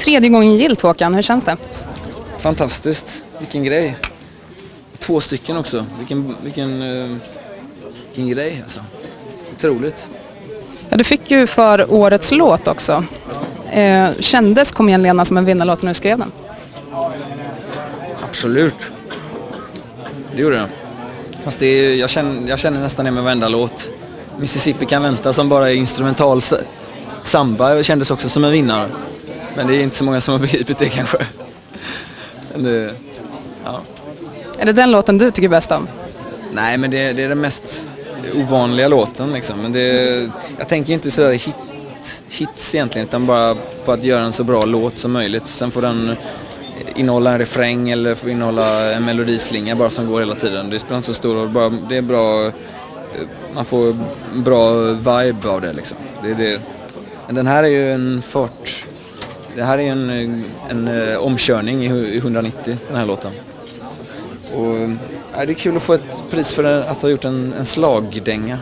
Tredje gången gillt, Håkan. Hur känns det? Fantastiskt. Vilken grej. 2 stycken också. Vilken grej alltså. Otroligt. Ja, du fick ju för årets låt också. Kändes Kom igen Lena som en vinnarlåt när du skrev den? Absolut. Det gjorde jag. Fast jag känner nästan det med varenda låt. Mississippi kan vänta som bara är instrumental samba. Jag kändes också som en vinnare. Men det är inte så många som har begripit det kanske. Men ja. Är det den låten du tycker bäst om? Nej, men det är den mest ovanliga låten liksom. Men jag tänker inte sådär hits egentligen, utan bara på att göra en så bra låt som möjligt. Sen får den innehålla en refräng eller får innehålla en melodislinga bara som går hela tiden. Det spelar inte så stor roll, det är bra, man får bra vibe av det liksom. Det. Men den här är ju det här är en omkörning i 190, den här låten. Och det är kul att få ett pris för att ha gjort en slagdänga.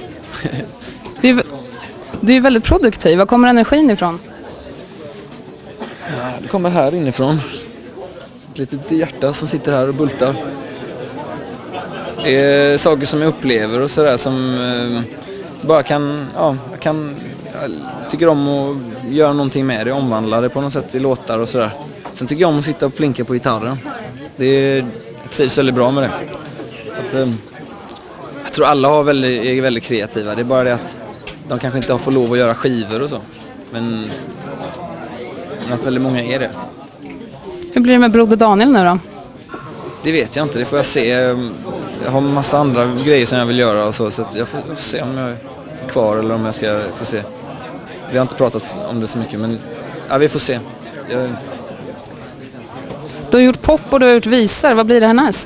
Du är väldigt produktiv. Var kommer energin ifrån? Ja, det kommer här inifrån. Ett litet hjärta som sitter här och bultar. Det är saker som jag upplever och sådär som bara jag tycker om att göra någonting med det, omvandla det på något sätt i låtar och sådär. Sen tycker jag om att sitta och plinka på gitarren. Jag trivs väldigt bra med det. Så att, jag tror alla är väldigt kreativa. Det är bara det att de kanske inte får lov att göra skivor och så. Men att väldigt många är det. Hur blir det med Broder Daniel nu då? Det vet jag inte, det får jag se. Jag har en massa andra grejer som jag vill göra och så att jag får se om jag är kvar eller om jag ska få se. Vi har inte pratat om det så mycket, men ja, vi får se. Du har gjort pop och du har gjort visor. Vad blir det härnäst?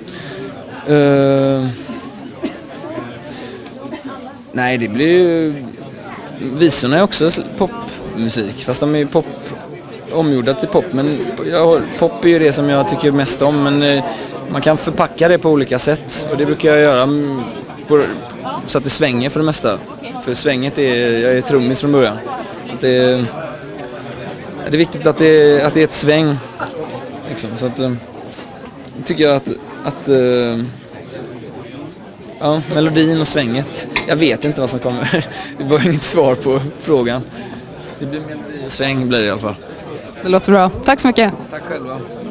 Nej, det blir ju... Visorna är också popmusik, fast de är ju omgjorda till pop. Men pop är ju det som jag tycker mest om, men man kan förpacka det på olika sätt. Och det brukar jag göra så att det svänger för det mesta. För svänget jag är trummis från början. Så att det är viktigt att det är ett sväng. Liksom. Så att tycker jag att ja, melodin och svänget. Jag vet inte vad som kommer. Det var inget svar på frågan. Det blir melodi och sväng blir det i alla fall. Det låter bra. Tack så mycket. Tack själva.